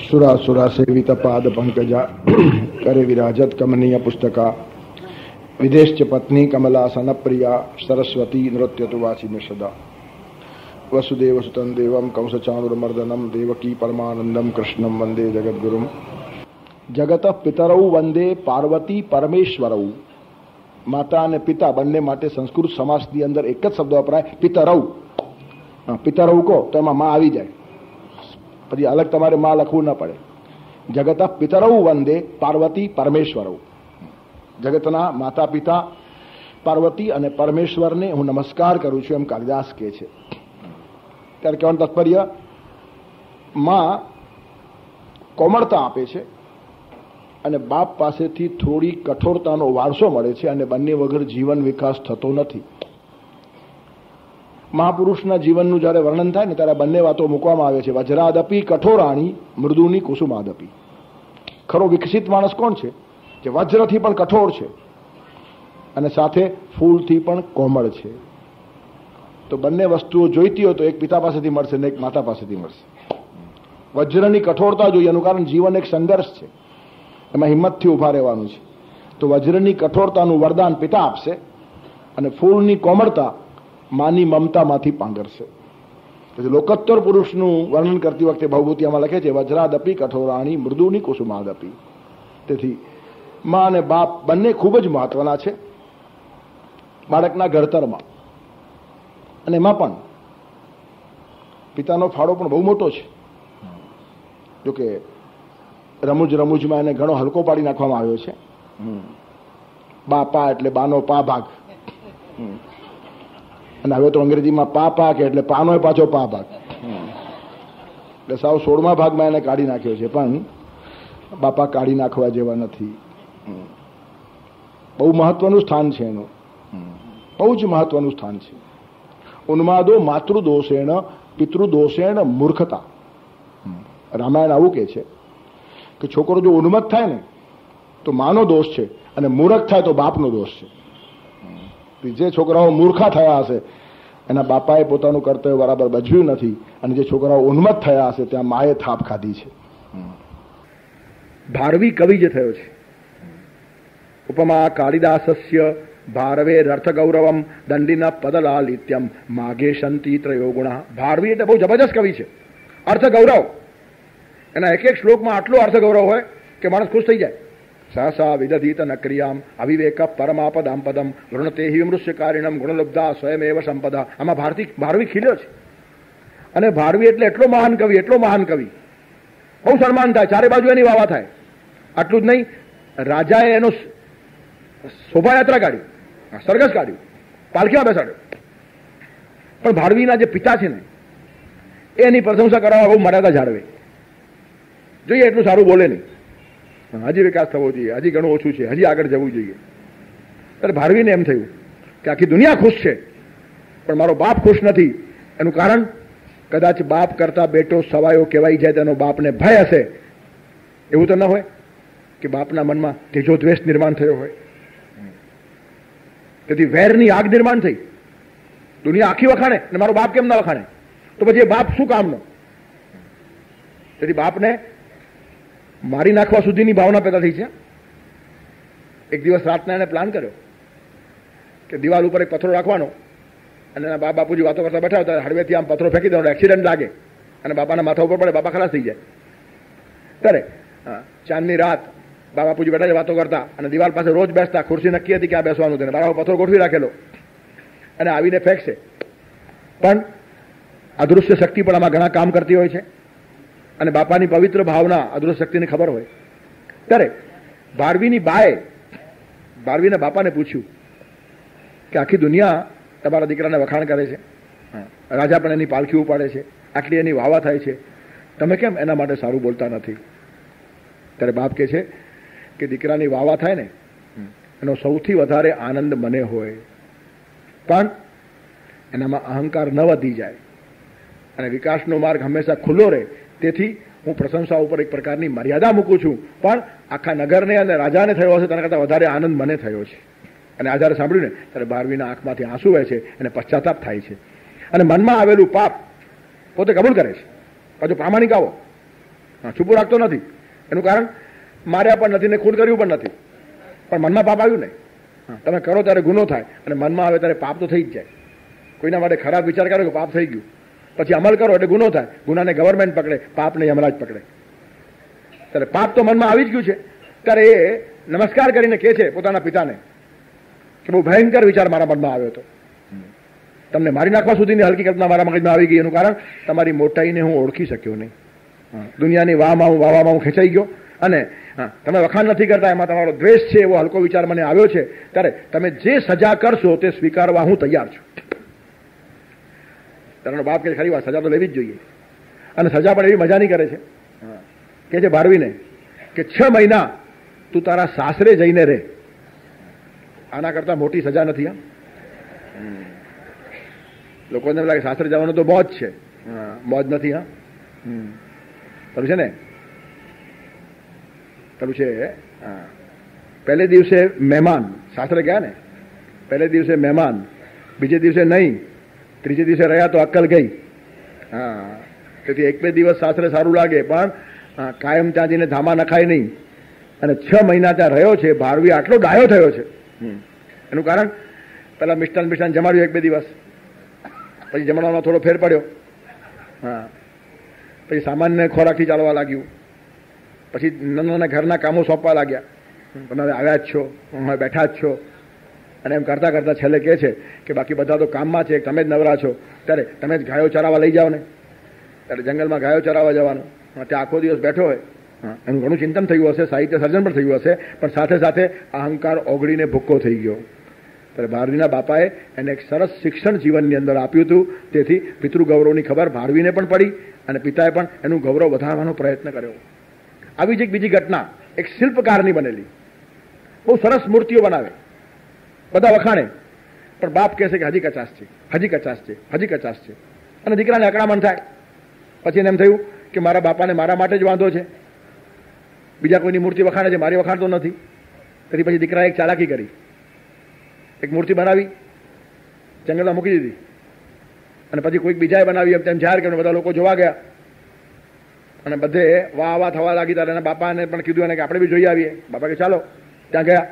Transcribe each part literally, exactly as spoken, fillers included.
સુરાસુરા સેવિત પાદ પંકજા કરે વિરાજત કમનીય પુસ્તકા વિદેશ પત્ની કમલા સનપ્રિયા સરસ્વતી નૃત્ય તુ વાચિને સદા વસુદેવ સુતં દેવમ કંસચાણુરમર્દનમ દેવકી પરમાનંદમ કૃષ્ણમ વંદે જગદ્ગુરુમ. જગત પિતરૌ વંદે પાર્વતી પરમેશ્વરૌ. માતા અને પિતા બંને માટે સંસ્કૃત સમાસની અંદર એક જ શબ્દ વપરાય, પિતરૌ. પિતરૌ કહો તો એમાં માં આવી જાય, પછી અલગ તમારે માં લખવું ના પડે. જગત પિતરૌ વંદે પાર્વતી પરમેશ્વરૌ. જગતના માતા પિતા પાર્વતી અને પરમેશ્વરને હું નમસ્કાર કરું છું, એમ કાલિદાસ કહે છે. ત્યારે કહેવાનું તાત્પર્ય, માં કોમળતા આપે છે અને બાપ પાસેથી થોડી કઠોરતાનો વારસો મળે છે, અને બંને વગર જીવન વિકાસ થતો નથી. મહાપુરુષના જીવનનું જયારે વર્ણન થાય ને ત્યારે બંને વાતો મૂકવામાં આવે છે. વજ્રાદપી કઠોરાણી મૃદુની કુસુમાદપી. ખરો વિકસિત માણસ કોણ છે? જે વજ્રથી પણ કઠોર છે અને સાથે ફૂલથી પણ કોમળ છે. તો બંને વસ્તુઓ જોઈતી હોય તો એક પિતા પાસેથી મળશે ને એક માતા પાસેથી મળશે. વજ્રની કઠોરતા જોઈએ, એનું કારણ જીવન એક સંઘર્ષ છે, એમાં હિંમતથી ઉભા રહેવાનું છે. તો વજ્રની કઠોરતાનું વરદાન પિતા આપશે અને ફૂલની કોમળતા માની મમતામાંથી પાંગરશે. પછી લોકોત્તર પુરુષનું વર્ણન કરતી વખતે ભવભૂતિયામાં લખે છે, વજ્રાદપી કઠોરાણી મૃદુની કુસુમાદપી. તેથી મા અને બાપ બંને ખૂબ જ મહત્વના છે બાળકના ઘડતરમાં. અને એમાં પણ પિતાનો ફાળો પણ બહુ મોટો છે. જોકે રમૂજ રમૂજમાં એને ઘણો હલકો પાડી નાખવામાં આવ્યો છે. બા પા એટલે બાનો પા ભાગ, અને હવે તો અંગ્રેજીમાં પા પા કે એટલે પાનો પાછો પા ભાગ, એટલે સાવ સોળમા ભાગમાં એને કાઢી નાખ્યો છે. પણ બાપા કાઢી નાખવા જેવા નથી. બહુ મહત્વનું સ્થાન છે એનું, બહુ જ મહત્વનું સ્થાન છે. ઉન્માદો માતૃદોષેણ પિતૃદોષેણ મૂર્ખતા. રામાયણ આવું કે છે કે છોકરો જો ઉન્મત્ત થાય ને તો માનો દોષ છે, અને મૂર્ખ થાય તો બાપનો દોષ છે. જે છોકરાઓ મૂર્ખા થયા હશે એના બાપાએ પોતાનું કર્તવ્ય બરાબર ભજવ્યું નથી, અને જે છોકરાઓ ઉન્મત્ત થયા હશે ત્યાં માએ થાપ ખાધી છે. ભારવી કવિ જે થયો છે, ઉપમા કાલિદાસસ્ય ભારવે અર્થ ગૌરવમ દંડીના પદલાલિત્યમ માગે શંતિ ત્રયો ગુણા. ભારવી એટલે બહુ જબરજસ્ત કવિ છે. અર્થ ગૌરવ, એના એક એક શ્લોકમાં આટલો અર્થ ગૌરવ હોય કે માણસ ખુશ થઈ જાય. સહસા વિદધીત નક્રિયામ અવિવેક પરમાપદામ પદમ વૃણતે હિ મૃષ્યકારિણમ ગુણલબ્ધા સ્વયમેવ સંપદા. આમાં ભારતી ભારવી ખીલ્યો છે. અને ભારવી એટલે એટલો મહાન કવિ, એટલો મહાન કવિ, બહુ સન્માન થાય, ચારે બાજુ એની વાવા થાય. આટલું જ નહીં, રાજાએ એનો શોભાયાત્રા કાઢી, સરઘસ કાઢ્યું, પાલખીમાં બેસાડ્યો. પણ ભારવીના જે પિતા છે ને એની પ્રશંસા કરવા બહુ મર્યાદા જાળવે. જોઈએ એટલું સારું બોલે નહીં, હજી વિકાસ થવો જોઈએ, હજી ઘણું ઓછું છે, હજી આગળ જવું જોઈએ. ત્યારે ભારવીને એમ થયું કે આખી દુનિયા ખુશ છે પણ મારો બાપ ખુશ નથી. એનું કારણ કદાચ બાપ કરતા બેટો સવાયો કહેવાય જાય તેનો બાપને ભય હશે. એવું તો ન હોય કે બાપના મનમાં તેજો દ્વેષ નિર્માણ થયો હોય. તેથી વેરની આગ નિર્માણ થઈ. દુનિયા આખી વખાણે ને મારો બાપ કેમ ના વખાણે, તો પછી એ બાપ શું કામનો? તેથી બાપને મારી નાખવા સુધીની ભાવના પેદા થઈ છે. એક દિવસ રાતના એને પ્લાન કર્યો કે દિવાલ ઉપર એક પથ્થરો રાખવાનો, અને એના બાપ બાપુજી વાતો કરતા બેઠા હતા, હળવેથી આમ પથ્થરો ફેંકી દેવાનો, એક્સિડન્ટ લાગે અને બાપાના માથા ઉપર પડે, બાપા ખલાસ થઈ જાય. ત્યારે ચાંદની રાત બા બાપુજી બેઠા વાતો કરતા અને દિવાલ પાસે રોજ બેસતા. ખુરશી નક્કી હતી ક્યાં બેસવાનું, તેને બાળકો પથ્થરો ગોઠવી રાખેલો અને આવીને ફેંકશે. પણ અદૃશ્ય શક્તિ પણ આમાં ઘણા કામ કરતી હોય છે, અને બાપાની પવિત્ર ભાવના અદૃશ્ય શક્તિને ખબર હોય. ત્યારે ભારવીની બાએ ભારવીના બાપાને પૂછ્યું કે આખી દુનિયા તમારા દીકરાને વખાણ કરે છે, રાજા પણ એની પાલખી ઉપાડે છે, આટલી એની વાવા થાય છે, તમે કેમ એના માટે સારું બોલતા નથી? ત્યારે બાપ કહે છે કે દીકરાની વાવા થાય ને એનો સૌથી વધારે આનંદ મને હોય, પણ એનામાં અહંકાર ન વધી જાય અને વિકાસનો માર્ગ હંમેશા ખુલ્લો રહે. તેથી હું પ્રશંસા ઉપર એક પ્રકારની મર્યાદા મૂકું છું, પણ આખા નગરને અને રાજાને થયો હશે તેના કરતાં વધારે આનંદ મને થયો છે. અને આ જ્યારે સાંભળ્યું ને ત્યારે ભારવીના આંખમાંથી આંસુ વહે છે, અને પશ્ચાતાપ થાય છે, અને મનમાં આવેલું પાપ પોતે કબૂલ કરે છે. પાછું પ્રામાણિક આવો હા, છુપું રાખતો નથી. એનું કારણ માર્યા પણ નથી ને ખૂન કર્યું પણ નથી, પણ મનમાં પાપ આવ્યું નહીં. તમે કરો ત્યારે ગુનો થાય અને મનમાં આવે ત્યારે પાપ તો થઈ જ જાય. કોઈના માટે ખરાબ વિચાર કરો કે પાપ થઈ ગયું, પછી અમલ કરો એટલે ગુનો થાય. ગુનાને ગવર્મેન્ટ પકડે, પાપને યમરાજ પકડે. ત્યારે પાપ તો મનમાં આવી જ ગયું છે. ત્યારે એ નમસ્કાર કરીને કહે છે પોતાના પિતાને કે બહુ ભયંકર વિચાર મારા મનમાં આવ્યો હતો. તમને મારી નાખવા સુધીની હલકી કલ્પના મારા મગજમાં આવી ગઈ. એનું કારણ તમારી મોટાઈને હું ઓળખી શક્યો નહીં. દુનિયાની વાહમાં હું વાવામાં હું ખેંચાઈ ગયો અને તમે વખાણ નથી કરતા, એમાં તમારો દ્વેષ છે એવો હલકો વિચાર મને આવ્યો છે. ત્યારે તમે જે સજા કરશો તે સ્વીકારવા હું તૈયાર છું. તારો બાપ કે ખરી વાત, સજા તો લેવી જ જોઈએ. અને સજા પણ એવી મજાની કરે છે કે છે ભારવીને કે છ મહિના તું તારા સાસરે જઈને રહે. આના કરતા મોટી સજા નથી. હા, લોકોને લાગે સાસરે જવાનું તો મોજ છે. મોજ નથી. હા, પેલું છે ને પેલું છે પહેલે દિવસે મહેમાન સાસરે ગયા ને, પહેલે દિવસે મહેમાન, બીજે દિવસે નહીં, ત્રીજે દિવસે રહ્યા તો અક્કલ ગઈ. હા, તેથી એક બે દિવસ સાસરે સારું લાગે પણ કાયમ ત્યાં જઈને ધામા નખાય નહીં. અને છ મહિના ત્યાં રહ્યો છે ભારવી, આટલો ડાયો થયો છે. એનું કારણ પેલા મિષ્ટાન મિષ્ટાન જમાડ્યું એક બે દિવસ, પછી જમણવામાં થોડો ફેર પડ્યો. હા, પછી સામાન્ય ખોરાકથી ચાલવા લાગ્યું, પછી નાના ઘરના કામો સોંપવા લાગ્યા. તમે આવ્યા જ છો, હવે બેઠા જ છો, અને એમ કરતા કરતા છેલ્લે કહે છે કે બાકી બધા તો કામમાં છે, તમે જ નવરા છો, ત્યારે તમે જ ગાયો ચરાવવા લઈ જાઓ ને. ત્યારે જંગલમાં ગાયો ચરાવવા જવાનું, ત્યાં આખો દિવસ બેઠો હોય. એનું ઘણું ચિંતન થયું હશે, સાહિત્ય સર્જન પણ થયું હશે, પણ સાથે સાથે અહંકાર ઓગળીને ભૂક્કો થઈ ગયો. ત્યારે ભારવીના બાપાએ એને એક સરસ શિક્ષણ જીવનની અંદર આપ્યું હતું. તેથી પિતૃગૌરવની ખબર ભારવીને પણ પડી અને પિતાએ પણ એનું ગૌરવ વધારવાનો પ્રયત્ન કર્યો. આવી જ એક બીજી ઘટના એક શિલ્પકારની બનેલી. બહુ સરસ મૂર્તિઓ બનાવે, બધા વખાણે, પણ બાપ કહે છે કે હજી કચાસ છે, હજી કચાસ છે, હજી કચાસ છે. અને દીકરાને અકળામણ થાય. પછી એને એમ થયું કે મારા બાપાને મારા માટે જ વાંધો છે, બીજા કોઈની મૂર્તિ વખાણે છે, મારી વખાણતો નથી. તેથી પછી દીકરાએ એક ચાલાકી કરી, એક મૂર્તિ બનાવી જંગલમાં મૂકી દીધી. અને પછી કોઈક બીજાએ બનાવી, એમ તેમ જાહેર કર્યું, બધા લોકો જોવા ગયા અને બધે વાહ વાહ થવા લાગી. ત્યારે એના બાપાને પણ કીધું એને કે આપણે બી જોઈ આવીએ. બાપા કે ચાલો. ત્યાં ગયા.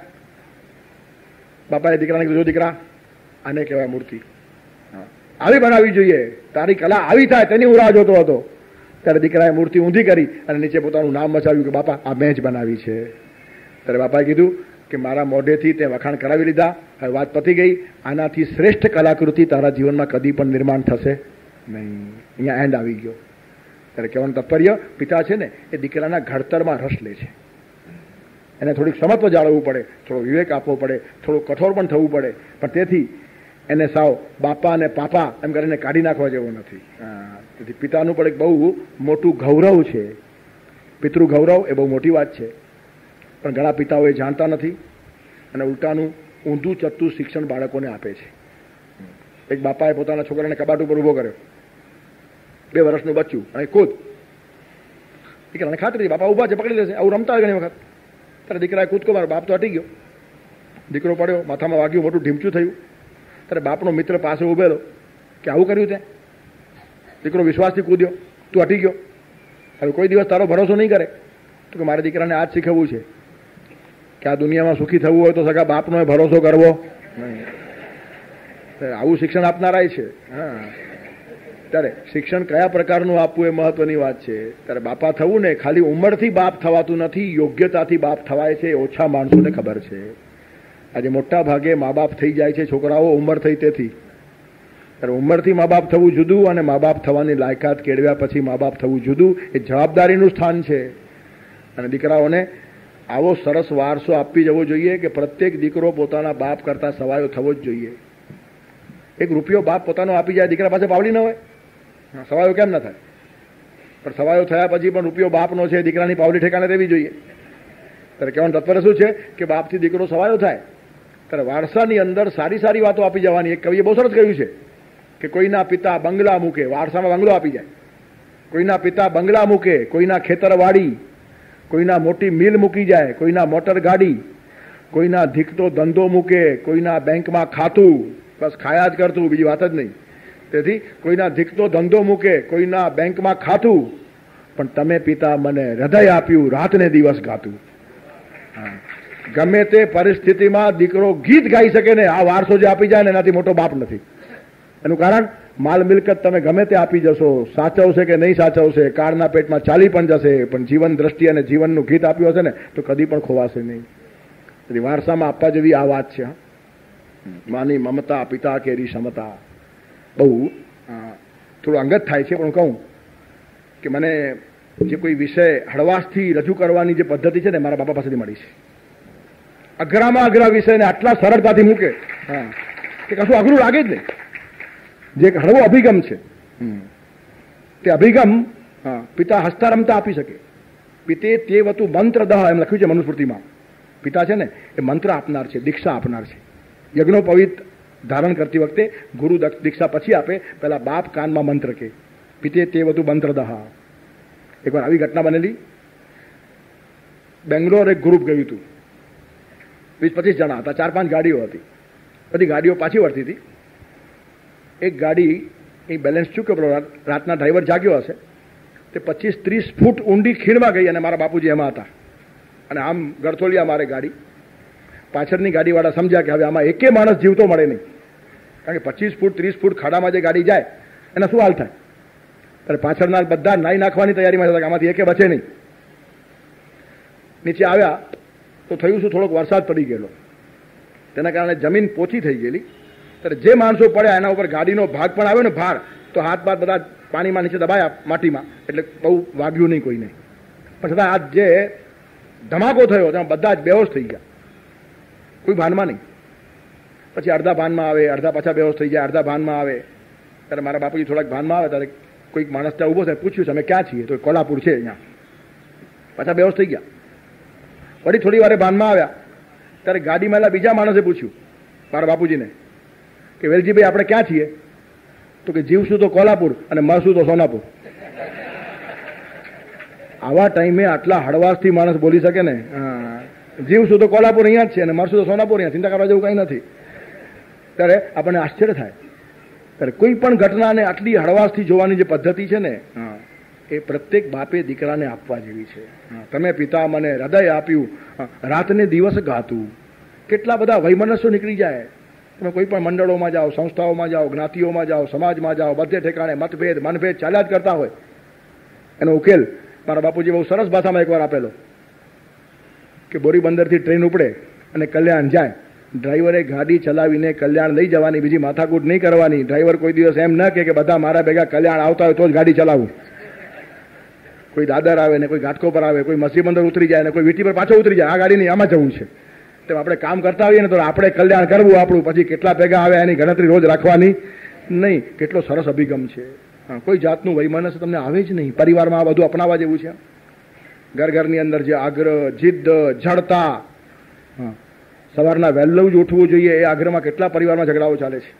બાપાએ દીકરાને કીધું, જો દીકરા, આને કહેવાય મૂર્તિ, આવી બનાવવી જોઈએ, તારી કલા આવી થાય તેની હું રાહ જોતો હતો. ત્યારે દીકરાએ મૂર્તિ ઊંધી કરી અને નીચે પોતાનું નામ મચાવ્યું કે બાપા આ મેં જ બનાવી છે. ત્યારે બાપાએ કીધું કે મારા મોઢેથી તે વખાણ કરાવી લીધા, હવે વાત પતી ગઈ. આનાથી શ્રેષ્ઠ કલાકૃતિ તારા જીવનમાં કદી પણ નિર્માણ થશે નહીં. અહીંયા એન્ડ આવી ગયો. ત્યારે કહેવાનું તાત્પર્ય, પિતા છે ને એ દીકરાના ઘડતરમાં રસ લે છે. એને થોડીક સમત્વ જાળવવું પડે, થોડો વિવેક આપવો પડે, થોડું કઠોર પણ થવું પડે, પણ તેથી એને સાવ બાપા અને પાપા એમ કરીને કાઢી નાખવા જેવો નથી. તેથી પિતાનું પણ એક બહુ મોટું ગૌરવ છે. પિતૃ ગૌરવ એ બહુ મોટી વાત છે, પણ ઘણા પિતાઓ એ જાણતા નથી અને ઉલટાનું ઊંધું ચત્તું શિક્ષણ બાળકોને આપે છે. એક બાપાએ પોતાના છોકરાને કબાટ ઉપર ઉભો કર્યો, બે વર્ષનું બચ્ચું, અને કૂદ. દીકરાને ખાતરી બાપા ઉભા છે, પકડી લેશે. આવું રમતા હોય ઘણી વખત. ત્યારે દીકરાએ કૂદકો મારો, બાપ તો હટી ગયો. દીકરો પડ્યો, માથામાં વાગ્યું, મોટું ઢીમચું થયું. ત્યારે બાપનો મિત્ર પાસે ઉભેલો કે આવું કર્યું તે? દીકરો વિશ્વાસથી કૂદ્યો, તું હટી ગયો, હવે કોઈ દિવસ તારો ભરોસો નહીં કરે. તો કે મારે દીકરાને આ જ શીખવવું છે કે આ દુનિયામાં સુખી થવું હોય તો સગા બાપનો ભરોસો કરવો નહીં. આવું શિક્ષણ આપનારાય છે. હા, ત્યારે શિક્ષણ કયા પ્રકારનું આપવું એ મહત્વની વાત છે. ત્યારે બાપા થવું ને ખાલી ઉંમરથી બાપ થવાતું નથી, યોગ્યતાથી બાપ થવાય છે. ઓછા માણસોને ખબર છે. આજે મોટા ભાગે મા બાપ થઈ જાય છે છોકરાઓ ઉંમર થઈ તેથી. ત્યારે ઉંમરથી મા બાપ થવું જુદું અને મા બાપ થવાની લાયકાત કેળવ્યા પછી મા બાપ થવું જુદું. એ જવાબદારીનું સ્થાન છે. અને દીકરાઓને આવો સરસ વારસો આપી જવો જોઈએ કે પ્રત્યેક દીકરો પોતાના બાપ કરતા સવાયો થવો જ જોઈએ. એક રૂપિયો બાપ પોતાનો આપી જાય, દીકરા પાસે પાવડી ન હોય, સવાયો કેમ ન થાય? પણ સવાયો થયા પછી પણ રૂપિયો બાપનો છે, દીકરાની પાવડી ઠેકાણે રહેવી જોઈએ. ત્યારે કહેવાનું તત્પર શું છે કે બાપથી દીકરો સવાયો થાય. ત્યારે વારસાની અંદર સારી સારી વાતો આપી જવાની. એક કવિએ બહુ સરસ કહ્યું છે કે કોઈના પિતા બંગલા મૂકે, વારસામાં બંગલો આપી જાય. કોઈના પિતા બંગલા મૂકે, કોઈના ખેતરવાડી, કોઈના મોટી મિલ મૂકી જાય, કોઈના મોટર ગાડી, કોઈના ધીકતો ધંધો મૂકે, કોઈના બેંકમાં ખાતું, બસ ખાયા જ કરતું, બીજી વાત જ નહીં. તેથી કોઈના ધીકતો ધંધો મૂકે, કોઈના બેંકમાં ખાતું, પણ તમે પિતા મને હૃદય આપ્યું, રાતને દિવસ ગાતું. ગમે તે પરિસ્થિતિમાં દીકરો ગીત ગાઈ શકે ને, આ વારસો જે આપી જાય ને એનાથી મોટો બાપ નથી. એનું કારણ, માલ મિલકત તમે ગમે તે આપી જશો, સાચવશે કે નહીં સાચવશે, કાળના પેટમાં ચાલી પણ જશે, પણ જીવન દ્રષ્ટિ અને જીવનનું ગીત આપ્યું હશે ને તો કદી પણ ખોવાશે નહીં. એટલે વારસામાં આપવા જેવી આ વાત છે. માની મમતા, પિતા કેરી ક્ષમતા. બહુ થોડું અંગત થાય છે, પણ કહું કે મને જે કોઈ વિષય હળવાશથી રજૂ કરવાની જે પદ્ધતિ છે ને મારા બાપા પાસેથી મળી છે. અઘરામાં અઘરા વિષયને આટલા સરળતાથી મૂકે હા કે કશું અઘરું લાગે જ નહીં. જે એક હળવો અભિગમ છે તે અભિગમ હા પિતા હસતા રમતા આપી શકે. પિતે તે વતુ મંત્ર દહ એમ લખ્યું છે મનુસ્મૃતિમાં. પિતા છે ને એ મંત્ર આપનાર છે, દીક્ષા આપનાર છે. યજ્ઞોપવિત ધારણ કરતી વખતે ગુરુ દીક્ષા પછી આપે, પેલા બાપ કાનમાં મંત્ર કે પિતે તે વતુ મંત્ર દહ. એકવાર આવી ઘટના બનેલી. બેંગ્લોર એક ગ્રુપ ગયું હતું, વીસ પચીસ જણા હતા, ચાર પાંચ ગાડીઓ હતી. બધી ગાડીઓ પાછી વળતી હતી. એક ગાડી એ બેલેન્સ ચૂક્યો, પેલો રાતના ડ્રાઈવર જાગ્યો હશે, તે પચીસ ત્રીસ ફૂટ ઊંડી ખીણમાં ગઈ અને મારા બાપુજી એમાં હતા. અને આમ ગરથોલિયા મારે ગાડી. પાછળની ગાડીવાળા સમજ્યા કે હવે આમાં એકે માણસ જીવતો મળે નહીં, કારણ કે પચીસ ફૂટ ત્રીસ ફૂટ ખાડામાં જે ગાડી જાય એના શું હાલ થાય. ત્યારે પાછળના બધા નાઈ નાખવાની તૈયારીમાં હતા કે આમાંથી એકે બચે નહીં. નીચે આવ્યા તો થયું શું, થોડોક વરસાદ પડી ગયેલો, તેના કારણે જમીન પોચી થઈ ગયેલી. ત્યારે જે માણસો પડ્યા એના ઉપર ગાડીનો ભાગ પણ આવ્યો ને ભાર, તો હાથ બાદ બધા પાણીમાં નીચે દબાયા માટીમાં, એટલે બહુ વાગ્યું નહીં કોઈને. પણ છતાં આ જે ધમાકો થયો તેમાં બધા જ બેહોશ થઈ ગયા, કોઈ ભાનમાં નહીં. પછી અડધા ભાનમાં આવે, અડધા પાછા બેહોશ થઈ જાય, અડધા ભાનમાં આવે. ત્યારે મારા બાપુજી થોડાક ભાનમાં આવે ત્યારે કોઈક માણસ ત્યાં ઉભો થાય, પૂછ્યું અમે ક્યાં છીએ, તો કોલ્હાપુર છે અહીંયા. પાછા બેહોશ થઈ ગયા. વળી થોડી વારે ભાનમાં આવ્યા ત્યારે ગાડીમાં બીજા માણસે પૂછ્યું મારા બાપુજીને કે વેલજીભાઈ આપણે ક્યાં છીએ, તો કે જીવશું તો કોલ્હાપુર અને મરશું તો સોનાપુર. આવા ટાઈમે આટલા હળવાશથી માણસ બોલી શકે ને, જીવશું તો કોલ્હાપુર અહીંયા જ છે અને મરશું તો સોનાપુર, અહીંયા ચિંતા કરવા જેવું કંઈ નથી. ત્યારે આપણને આશ્ચર્ય થાય. ત્યારે કોઈ પણ ઘટનાને આટલી હળવાશથી જોવાની જે પદ્ધતિ છે ને એ પ્રત્યેક બાપે દીકરાને આપવા જેવી છે. તમે પિતા મને હૃદય આપ્યું, રાતને દિવસ ગાતું. કેટલા બધા વૈમનસ્યો નીકળી જાય. તમે કોઈ પણ મંડળોમાં જાઓ, સંસ્થાઓમાં જાઓ, જ્ઞાતિઓમાં જાઓ, સમાજમાં જાઓ, બધે ઠેકાણે મતભેદ મનભેદ ચાલ્યા જ કરતા હોય. એનો ઉકેલ મારા બાપુજી બહુ સરસ ભાષામાં એકવાર આપેલો કે બોરીબંદરથી ટ્રેન ઉપડે અને કલ્યાણ જાય. ડ્રાઈવરે ગાડી ચલાવીને કલ્યાણ લઈ જવાની, બીજી માથાકૂટ નહીં કરવાની. ડ્રાઈવર કોઈ દિવસ એમ ન કે બધા મારા ભેગા કલ્યાણ આવતા હોય તો જ ગાડી ચલાવું. કોઈ દાદર આવે ને કોઈ ઘાટકો પર આવે, કોઈ મસી બંદર ઉતરી જાય ને કોઈ વીટી પર પાછો ઉતરી જાય, આ ગાડી નહીં આમાં જવું છે. તેમ આપણે કામ કરતા હોઈએ ને તો આપણે કલ્યાણ કરવું આપણું, પછી કેટલા ભેગા આવે એની ગણતરી રોજ રાખવાની નહીં. કેટલો સરસ અભિગમ છે. કોઈ જાતનું વૈમનસ્ય તમને આવે જ નહીં. પરિવારમાં આ બધું અપનાવવા જેવું છે. ઘર ઘરની અંદર જે આગ્રહ, જિદ્દ, જડતા, સવારના વહેલું જ ઉઠવું જોઈએ, એ આગ્રહમાં કેટલા પરિવારમાં ઝઘડાઓ ચાલે છે.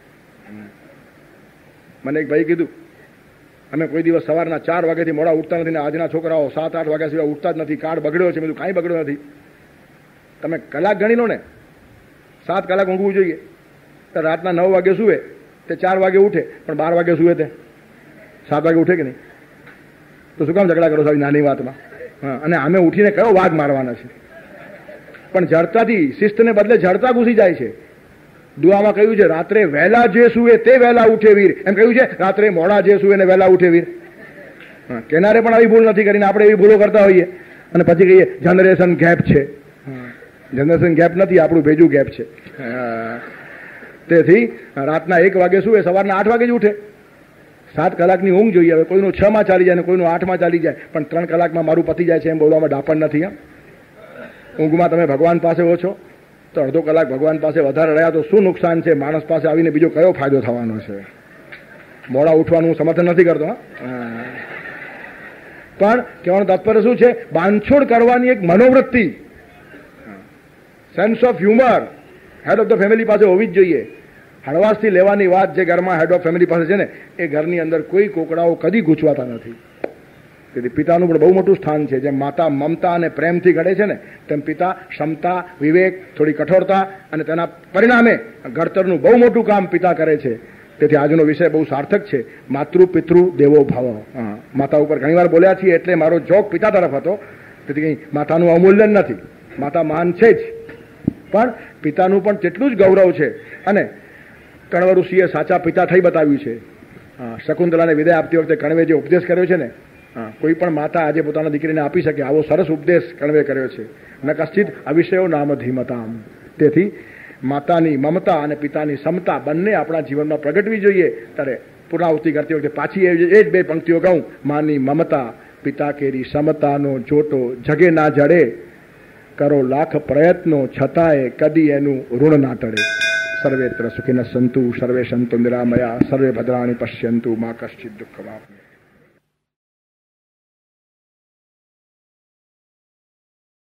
મને એક ભાઈ કીધું અમે કોઈ દિવસ સવારના ચાર વાગ્યાથી મોડા ઉઠતા નથી ને આજના છોકરાઓ સાત આઠ વાગ્યા સિવાય ઉઠતા જ નથી, કાર્ડ બગડ્યો છે. બધું કાંઈ બગડ્યો નથી. તમે કલાક ગણી લો ને, સાત કલાક ઊંઘવું જોઈએ. તો રાતના નવ વાગે સુવે તે ચાર વાગે ઉઠે, પણ બાર વાગે સુવે તે સાત વાગે ઉઠે કે નહીં? તો શું કામ ઝઘડા કરો છો આવી નાની વાતમાં? હા, અને અમે ઉઠીને કયો વાઘ મારવાના છે? પણ જડતાથી શિસ્તને બદલે જડતા ઘૂસી જાય છે. દુઆમાં કહ્યું છે રાત્રે વહેલા જે સુવે તે વહેલા ઉઠે વીર, એમ કહ્યું છે રાત્રે મોડા જે સુવે ને વહેલા ઉઠે વીર. હા, કેનારે પણ આવી ભૂલ નથી કરીને આપણે એવી ભૂલો કરતા હોઈએ અને પછી કહીએ જનરેશન ગેપ છે. જનરેશન ગેપ નથી, આપણું ભેજું ગેપ છે. તેથી રાતના એક વાગે સુવે, સવારના આઠ વાગે જ ઉઠે. સાત કલાકની ઊંઘ જોઈએ. હવે કોઈનું છ માં ચાલી જાય ને કોઈનું આઠ માં ચાલી જાય, પણ ત્રણ કલાકમાં મારું પતી જાય છે એમ બોલવામાં ડાપણ નથી. ઊંઘમાં તમે ભગવાન પાસે હો છો તો અડધો કલાક ભગવાન પાસે વધારે રહ્યા તો શું નુકસાન છે? માણસ પાસે આવીને બીજો કયો ફાયદો થવાનો છે? મોડા ઉઠવાનું હું સમર્થન નથી કરતો, પણ કહેવાનું તાત્પર્ય શું છે? બાંધછોડ કરવાની એક મનોવૃત્તિ, sense of humour head of the family પાસે હોવી જ જોઈએ. હળવાશથી લેવાની વાત જે ઘરમાં હેડ ઓફ ફેમિલી પાસે છે ને, એ ઘરની અંદર કોઈ કોકડાઓ કદી ગૂંચવાતા નથી. તેથી પિતાનું પણ બહુ મોટું સ્થાન છે. જેમ માતા મમતા અને પ્રેમથી ઘડે છે ને, તેમ પિતા ક્ષમતા, વિવેક, થોડી કઠોરતા અને તેના પરિણામે ઘડતરનું બહુ મોટું કામ પિતા કરે છે. તેથી આજનો વિષય બહુ સાર્થક છે, માતૃ પિતૃ દેવો ભાવ. હા, માતા ઉપર ઘણીવાર બોલ્યા છીએ એટલે મારો જોક પિતા તરફ હતો. તેથી કંઈ માતાનું અવમૂલ્યન નથી, માતા માન છે જ, પણ પિતાનું પણ તેટલું જ ગૌરવ છે. અને કણવ ઋષિએ સાચા પિતા થઈ બતાવ્યું છે. શકુંતલાને વિદાય આપતી વખતે કણવે જે ઉપદેશ કર્યો છે ને, હા, કોઈ પણ માતા આજે પોતાના દીકરીને આપી શકે આવો સરસ ઉપદેશ કણવે કર્યો છે. ન કશ્ચિત અવિષયો નામ ધીમતામ. તેથી માતાની મમતા અને પિતાની સમતા બંને આપણા જીવનમાં પ્રગટવી જોઈએ. ત્યારે પુનરાવૃત્તિ કરતી વખતે પાછી એ જ બે પંક્તિઓ કહું. માની મમતા પિતા કેરી સમતાનો જોટો જગે ના જડે, કરો લાખ પ્રયત્નો છતાંય કદી એનું ઋણ ના ટળે. સર્વેત્ર સુખિનઃ સંતુ સર્વે સંતુ નિરામયા સર્વે ભદ્રાણિ પશ્યંતુ મા કશ્ચિત દુઃખમ આપને.